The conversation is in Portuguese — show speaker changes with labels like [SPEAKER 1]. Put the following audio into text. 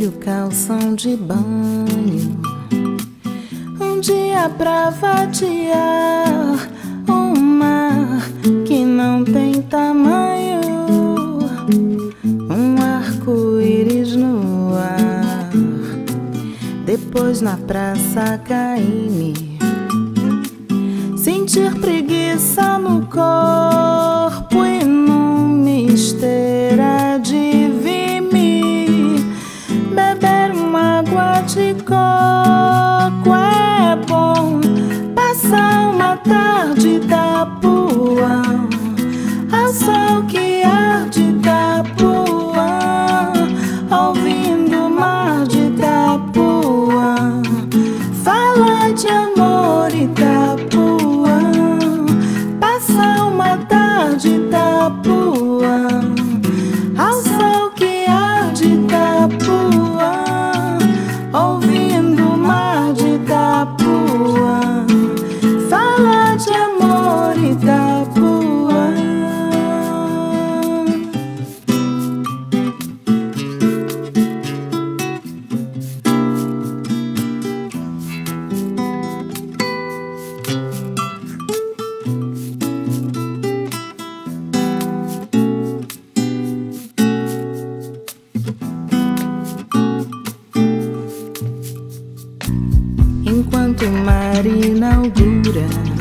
[SPEAKER 1] e o calção de banho. Um dia pra vadiar um mar que não tem tamanho, um arco-íris no ar. Depois na praça caí-me, sentir preguiça no corpo e num misteira de vi-me beber uma água de coco. É bom passar uma tarde Itapoa ao sol que arde Itapoa, ouvindo o mar de Itapoa, fala de amor Itapoa. Passar uma tarde Itapoa ao sol que arde Itapoa, ouvindo o mar de Itapoa, fala de amor Itapoa. Enquanto o mar inaugura